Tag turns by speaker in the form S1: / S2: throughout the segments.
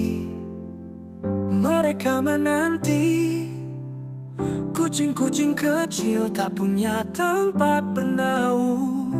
S1: Mereka menanti kucing-kucing kecil tak punya tempat bernaung.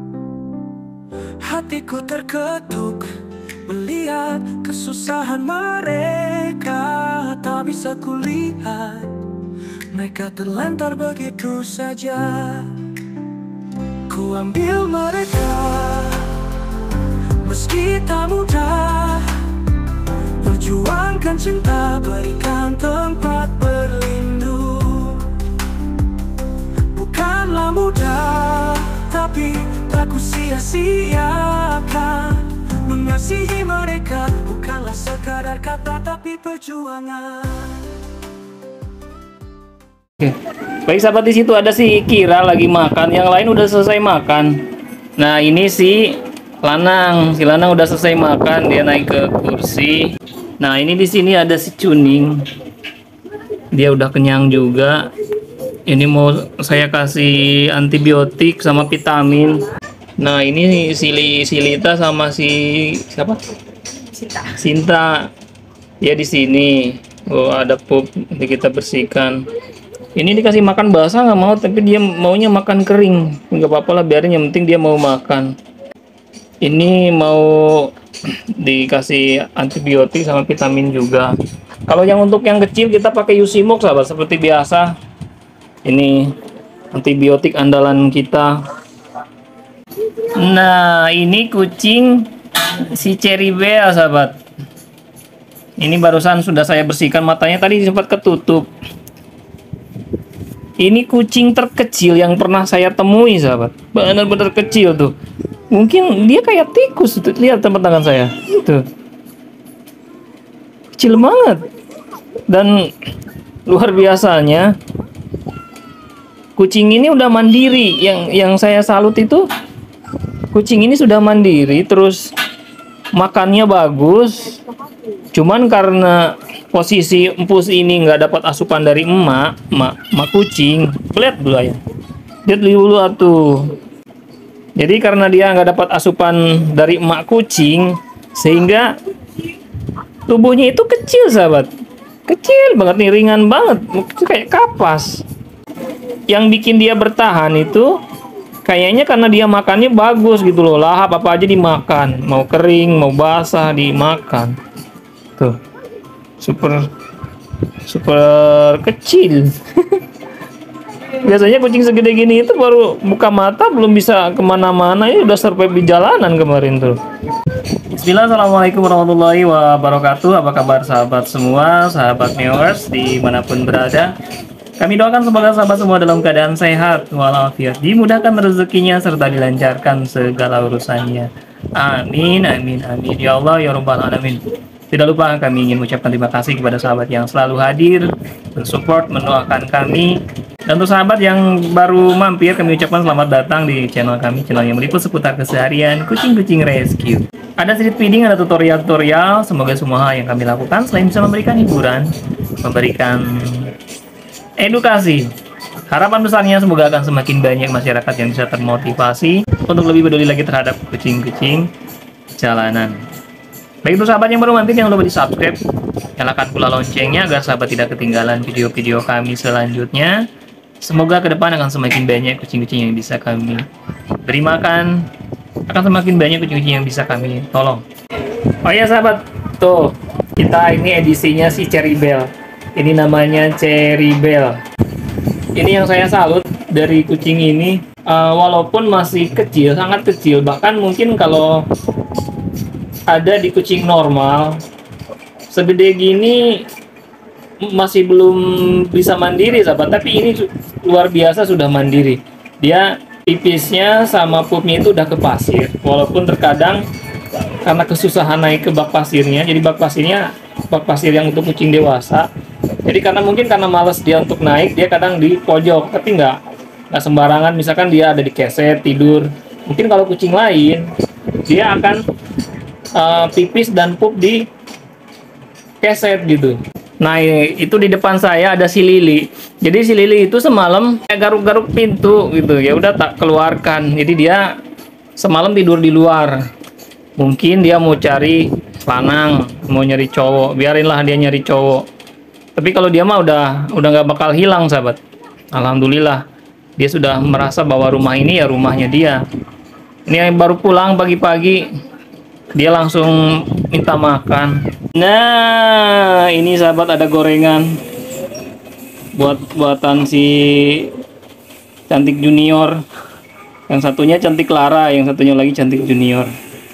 S1: Hatiku terketuk melihat kesusahan mereka. Tak bisa kulihat mereka terlantar begitu saja. Ku ambil mereka meski tak mudah. Perjuangkan cinta, berikan tempat berlindung. Bukanlah mudah, tapi tak ku sia-siakan. Mengasihi mereka bukanlah sekadar kata, tapi perjuangan.
S2: Oke. Baik sahabat, di situ ada si Kira lagi makan, yang lain udah selesai makan. Nah ini si Lanang udah selesai makan, dia naik ke kursi. Nah ini di sini ada si Cuning, dia udah kenyang juga. Ini mau saya kasih antibiotik sama vitamin. Nah ini si Lita sama si siapa? Sinta. Ya di sini. Oh ada pup, nanti kita bersihkan. Ini dikasih makan basah nggak mau, tapi dia maunya makan kering. Nggak apa-apa lah, biarin, yang penting dia mau makan. Ini mau dikasih antibiotik sama vitamin juga. Kalau yang untuk yang kecil kita pakai Yusimok sahabat, seperti biasa. Ini antibiotik andalan kita. Nah ini kucing si Cherry Bell sahabat. Ini barusan sudah saya bersihkan matanya, tadi sempat ketutup. Ini kucing terkecil yang pernah saya temui sahabat, benar-benar kecil tuh. Mungkin dia kayak tikus tuh. Lihat teman tangan saya tuh, kecil banget. Dan luar biasanya kucing ini udah mandiri. Yang saya salut itu kucing ini sudah mandiri, terus makannya bagus. Cuman karena posisi empus ini nggak dapat asupan dari emak kucing. Lihat dulu ya, lihat dulu atuh. Jadi karena dia nggak dapat asupan dari emak kucing, sehingga tubuhnya itu kecil sahabat, kecil banget nih, ringan banget, kayak kapas. Yang bikin dia bertahan itu kayaknya karena dia makannya bagus gitu loh, lahap apa aja dimakan, mau kering mau basah dimakan. Tuh, super kecil. Biasanya kucing segede gini itu baru buka mata belum bisa kemana-mana, ini udah survive di jalanan kemarin tuh. Bismillah, assalamualaikum warahmatullahi wabarakatuh. Apa kabar sahabat semua, sahabat viewers dimanapun berada. Kami doakan semoga sahabat semua dalam keadaan sehat walafiat, dimudahkan rezekinya serta dilancarkan segala urusannya. Amin amin amin ya Allah ya rabbal alamin. Tidak lupa kami ingin mengucapkan terima kasih kepada sahabat yang selalu hadir, mensupport, mendoakan kami. Dan untuk sahabat yang baru mampir, kami ucapkan selamat datang di channel kami, channel yang meliput seputar keseharian kucing-kucing rescue. Ada sedikit feeding, ada tutorial-tutorial. Semoga semua hal yang kami lakukan selain bisa memberikan hiburan, memberikan edukasi. Harapan besarnya semoga akan semakin banyak masyarakat yang bisa termotivasi untuk lebih peduli lagi terhadap kucing-kucing jalanan. Baik untuk sahabat yang baru mampir, jangan lupa di subscribe, nyalakan pula loncengnya agar sahabat tidak ketinggalan video-video kami selanjutnya. Semoga ke depan akan semakin banyak kucing-kucing yang bisa kami beri makan, akan semakin banyak kucing-kucing yang bisa kami tolong. Oh ya sahabat, tuh kita ini edisinya si Cherry Bell. Ini namanya Cherry Bell. Ini yang saya salut dari kucing ini, walaupun masih kecil, sangat kecil, bahkan mungkin kalau ada di kucing normal segede gini masih belum bisa mandiri sahabat, tapi ini luar biasa sudah mandiri. Dia pipisnya sama pupnya itu udah ke pasir, walaupun terkadang karena kesusahan naik ke bak pasirnya, jadi bak pasir yang untuk kucing dewasa, jadi mungkin karena malas dia untuk naik, dia kadang di pojok, tapi nggak sembarangan. Misalkan dia ada di keset tidur, mungkin kalau kucing lain dia akan pipis dan pup di keset gitu. Nah itu di depan saya ada si Lili. Jadi si Lili itu semalam garuk-garuk pintu gitu, ya udah tak keluarkan. Jadi dia semalam tidur di luar. Mungkin dia mau cari lanang, mau nyari cowok, biarinlah dia nyari cowok. Tapi kalau dia mah udah nggak bakal hilang, sahabat. Alhamdulillah, dia sudah merasa bahwa rumah ini ya rumahnya dia. Ini yang baru pulang pagi-pagi, dia langsung minta makan. Nah, ini sahabat ada gorengan buatan si Cantik Junior. Yang satunya Cantik Clara, yang satunya lagi Cantik Junior.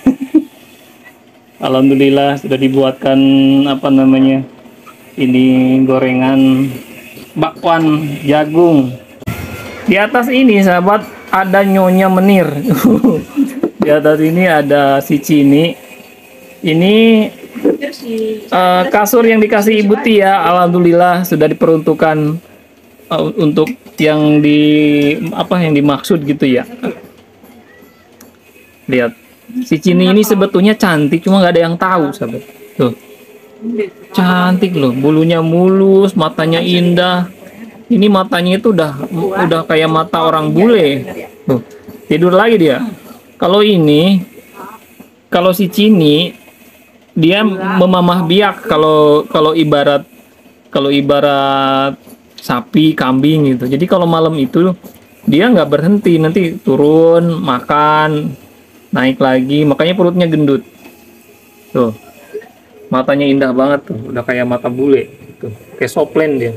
S2: Alhamdulillah sudah dibuatkan apa namanya? Ini gorengan bakwan jagung. Di atas ini sahabat ada Nyonya Menir. Di atas ini ada si Cini. Ini kasur yang dikasih Ibu Tia. Alhamdulillah sudah diperuntukkan untuk yang dimaksud gitu ya. Lihat, si Cini ini sebetulnya cantik, cuma nggak ada yang tahu, sahabat. Tuh, cantik loh, bulunya mulus, matanya indah. Ini matanya itu udah kayak mata orang bule. Tuh, tidur lagi dia. Kalau si Cini dia memamah biak kalau ibarat sapi, kambing gitu. Jadi kalau malam itu dia nggak berhenti, nanti turun makan, naik lagi, makanya perutnya gendut. Tuh, matanya indah banget tuh, udah kayak mata bule, tuh kayak soplen dia.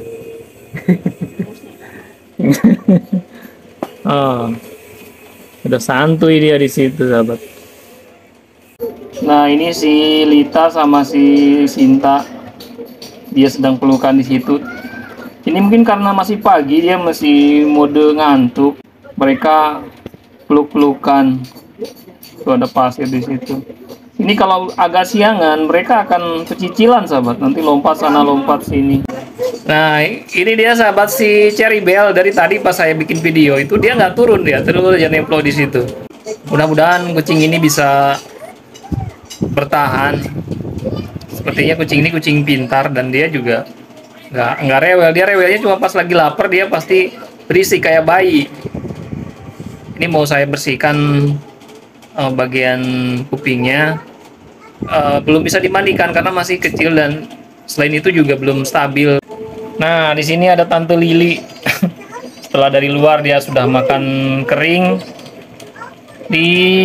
S2: Udah santuy dia di situ, sahabat. Nah, ini si Lita sama si Sinta, dia sedang pelukan di situ. Ini mungkin karena masih pagi, dia masih mode ngantuk. Mereka peluk-pelukan. Tuh ada pasir di situ. Ini kalau agak siangan, mereka akan pecicilan, sahabat. Nanti lompat sana, lompat sini. Nah, ini dia sahabat si Cherry Bell. Dari tadi pas saya bikin video itu dia nggak turun, dia terus aja nempel di situ. Mudah-mudahan kucing ini bisa bertahan. Sepertinya kucing ini kucing pintar dan dia juga nggak rewel. Dia rewelnya cuma pas lagi lapar, dia pasti berisik kayak bayi. Ini mau saya bersihkan bagian kupingnya. Belum bisa dimandikan karena masih kecil dan selain itu juga belum stabil. Nah, di sini ada Tante Lili. Setelah dari luar dia sudah makan kering. Di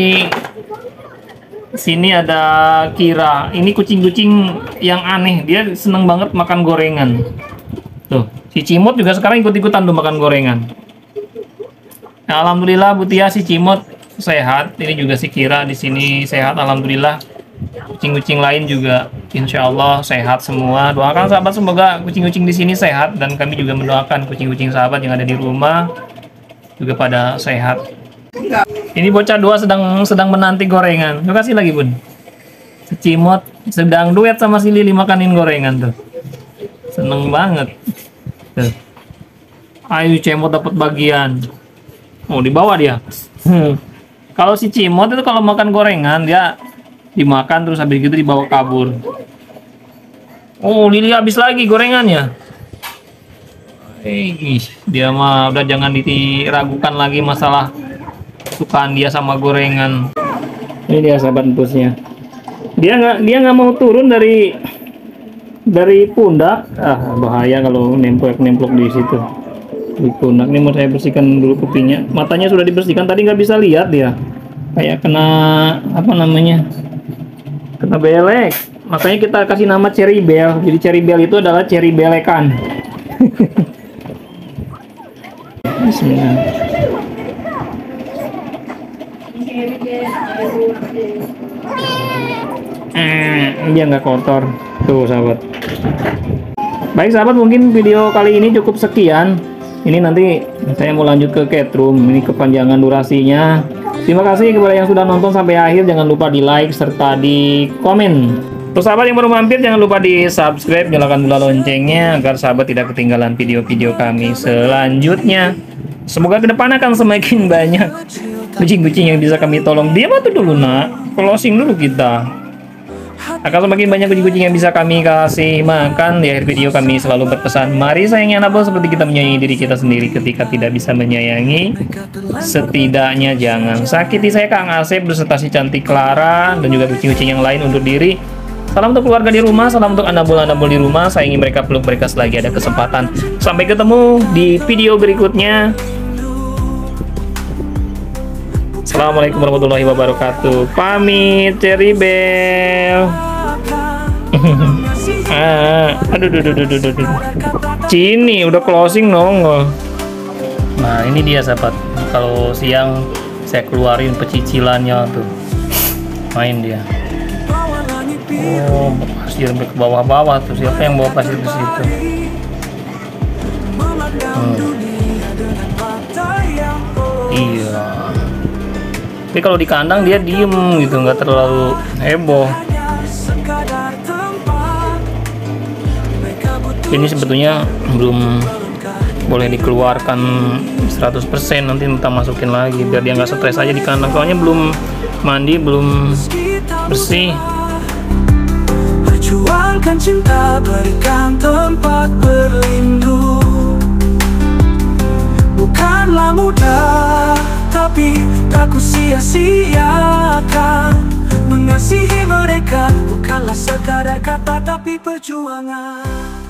S2: sini ada Kira. Ini kucing-kucing yang aneh. Dia seneng banget makan gorengan. Tuh, si Cimot juga sekarang ikut-ikutan tuh makan gorengan. Nah, alhamdulillah Bu Tia, si Cimot sehat. Ini juga si Kira di sini sehat, alhamdulillah. Kucing-kucing lain juga insya Allah sehat semua. Doakan sahabat semoga kucing-kucing di sini sehat, dan kami juga mendoakan kucing-kucing sahabat yang ada di rumah juga pada sehat. Ini bocah dua sedang menanti gorengan. Terima kasih lagi Bun. Si Cimot sedang duet sama si Lili makanin gorengan tuh. Seneng banget. Tuh. Ayo Cimot dapat bagian. Oh, di bawah dia. Kalau si Cimot itu kalau makan gorengan dia dimakan terus habis gitu dibawa kabur. Oh, Lili habis lagi gorengannya. Dia mah udah jangan diragukan lagi masalah kesukaan dia sama gorengan. Ini dia sahabat empusnya. Dia nggak mau turun dari pundak. Bahaya kalau nemplok di situ. Di pundak. Ini mau saya bersihkan dulu kupingnya. Matanya sudah dibersihkan, tadi nggak bisa lihat dia. Kayak kena kena belek. Makanya kita kasih nama Cherry Bell. Jadi Cherry Bell itu adalah cherry belekan. Bismillah. Dia nggak kotor. Tuh sahabat. Baik sahabat, mungkin video kali ini cukup sekian. Ini nanti saya mau lanjut ke cat room. Ini kepanjangan durasinya. Terima kasih kepada yang sudah nonton sampai akhir. Jangan lupa di like serta di komen. Untuk sahabat yang baru mampir, jangan lupa di subscribe, nyalakan bola loncengnya agar sahabat tidak ketinggalan video-video kami selanjutnya. Semoga ke depan akan semakin banyak kucing-kucing yang bisa kami tolong. Diam tuh dulu nak, closing dulu kita. Akan semakin banyak kucing-kucing yang bisa kami kasih makan. Di akhir video kami selalu berpesan, mari sayangi anak bos seperti kita menyayangi diri kita sendiri. Ketika tidak bisa menyayangi, setidaknya jangan sakiti. Saya Kang Asep beserta si Cantik Clara dan juga kucing-kucing yang lain undur diri. Salam untuk keluarga di rumah, salam untuk anabul-anabul di rumah. Saya ingin mereka peluk mereka selagi ada kesempatan. Sampai ketemu di video berikutnya. Assalamualaikum warahmatullahi wabarakatuh. Pamit, Cherry Bell. Aduh. Cini udah closing nongol. Nah ini dia sahabat. Kalau siang saya keluarin pecicilannya tuh. Main dia. Oh, pasir ke bawah-bawah tuh. Siapa yang bawa pasir ke situ? Iya. Tapi kalau di kandang dia diem gitu, nggak terlalu heboh. Ini sebetulnya belum boleh dikeluarkan 100%, nanti kita masukin lagi biar dia nggak stres aja di kandang. Soalnya belum mandi, belum bersih.
S1: Perjuangkan cinta, berikan tempat berlindung. Bukanlah mudah, tapi tak ku sia-siakan. Mengasihi mereka bukanlah sekadar kata, tapi perjuangan.